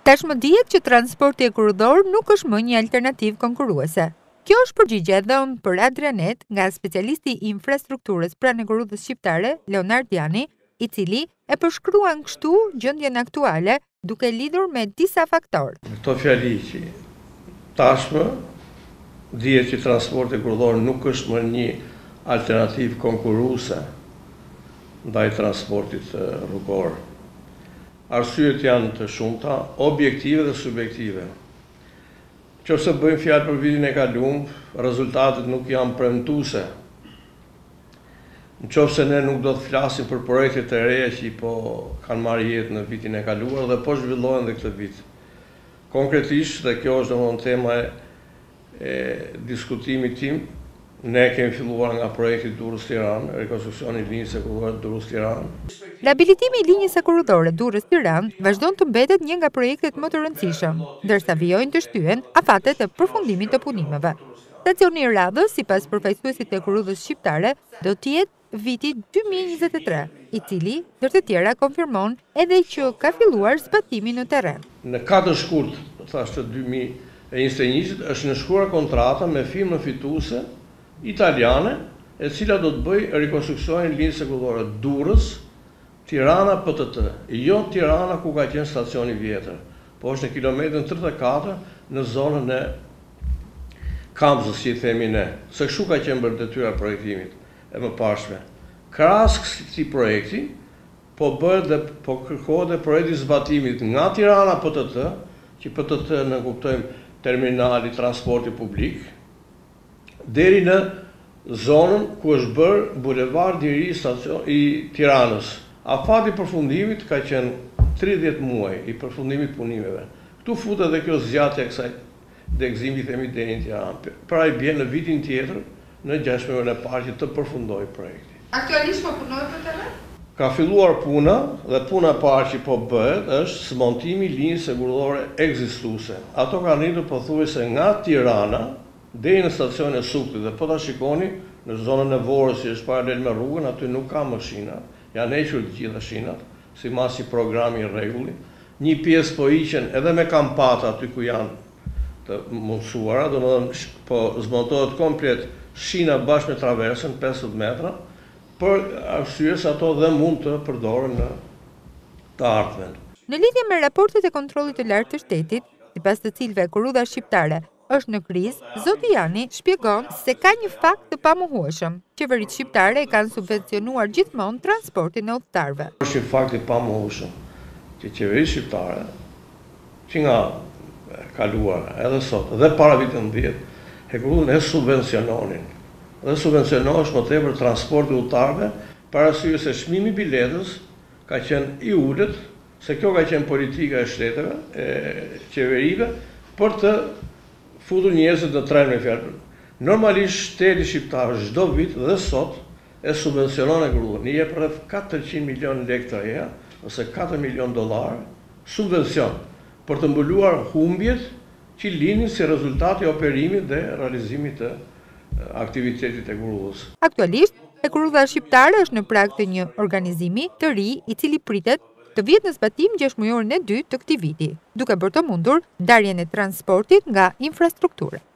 Tashmë dihet që transporti kurrëdor nuk është më një alternativë konkurruese. Kjo është përgjigje dhënë për Adrianet nga specialisti i infrastrukturës pranë Korrudhës shqiptare, Leonard Jani, i cili e përshkruan kështu gjendjen aktuale duke lidhur me disa faktorë. Këto fjali që tashmë dihet që transporti kurrëdor nuk është më një alternativë konkurruese ndaj transportit rrugor. Arsyet janë të shumta, objektive dhe subjektive. Nëse bëjmë fjalë për vitin e kaluar, rezultatet nuk janë premtuese. Nëse ne nuk do të flasim për projekte të reja që po kanë marrë jetë në vitin e kaluar dhe po zhvillohen dhe këtë vit. Konkretisht, dhe kjo është domosdoshmë tema e diskutimit tim, ne kemi filluar nga projekti Durrës-Tiranë, rekonstruksioni i linjës së kurrëdorë Durrës-Tiranë. Riabilitimi i linjës së kurrëdore Durrës-Tiranë vazhdon të mbetet një nga projektet më të rëndësishëm, ndërsa vijojnë të shtyhen afatet e përfundimit të punimeve. Stacioni i Radhës, sipas përfaqësuesit të Korrudhës shqiptare, do të jetë viti 2023, i cili, ndër të tjera, konfirmon edhe që ka filluar zbatimi në terren. Në 4 shkurt, thashë 2021, është nënshkruar kontrata me firmën fituese italiane, e cila do të bëjë rekonstruksionin e linjës së kurrëdore Durrës, Tirana PTT, jo Tirana ku ka qenë stacioni vjetër, po është në kilometrin 34 në zonën e Kamzës, që i themi ne, se kështu ka qenë bërë detyra projektimit e mëparshme. Krahas këtij projekti, po kërkohet dhe projekti zbatimit nga Tirana PTT, që PTT në kuptojmë terminali transporti publik, deri në zonën ku është bërë bulevardi i ri i Tiranës. Afati përfundimit ka qenë 30 muaj i përfundimit punimeve. Këtu futet edhe kjo zgjatje e kësaj degëzimi, themi, deri në Tiranë. Pra i bie në vitin tjetër, në 6 muajin e parë që të përfundojë projekti. Aktualisht po punohet për terren? Ka filluar puna dhe puna e parë që po bëhet është smontimi i linjës së kurrëdore ekzistuese. Ato kanë rritur pothuajse nga Tirana deri në stacionin e Suktit, dhe po ta shikoni në zonën e Vorës që është paralel me rrugën, aty nuk ka mashina, janë hequr të gjitha shinat, sipas si programi i rregulli. Një pjesë po hiqen edhe me kampata aty ku janë të mundsuara, domethënë po zmontohet komplet shina bashkë me traversën 50 metra, për arsye se ato dhe mund të përdoren në të ardhmen. Në lidhje me raportet e kontrollit të lartë të shtetit, sipas të cilëve Korrudha shqiptare është në krizë, zoti Jani shpjegon se ka një fakt të pamohueshëm. Qeveritë shqiptare kanë subvencionuar gjithmonë transportin e udhëtarëve. Është një fakt i pamohueshëm që qeveritë shqiptare, që nga kaluara edhe sot dhe para vitit 10, e subvenciononin. Dhe subvencionohesh më tepër transporti udhëtarëve, para arsye se çmimi i biletës ka qenë i ulët, se kjo ka qenë politika e shteteve, e qeverive, për të futur njerëzit në tren, me fjalë. Normalisht shteti shqiptar çdo vit dhe sot e subvencionon Korrudhën. I jep rreth 400 milion lekë të reja ose 4 milion dollar subvencion për të mbuluar humbjet që linin si rezultati i operimit dhe realizimit të aktivitetit e Korrudhës. Aktualisht, Korrudha shqiptare është në prag të një organizimi të ri i cili pritet të vjetë në zbatim 6 mujorin e 2 të këtij viti, duke bërë të mundur ndarjen e transportit nga infrastruktura.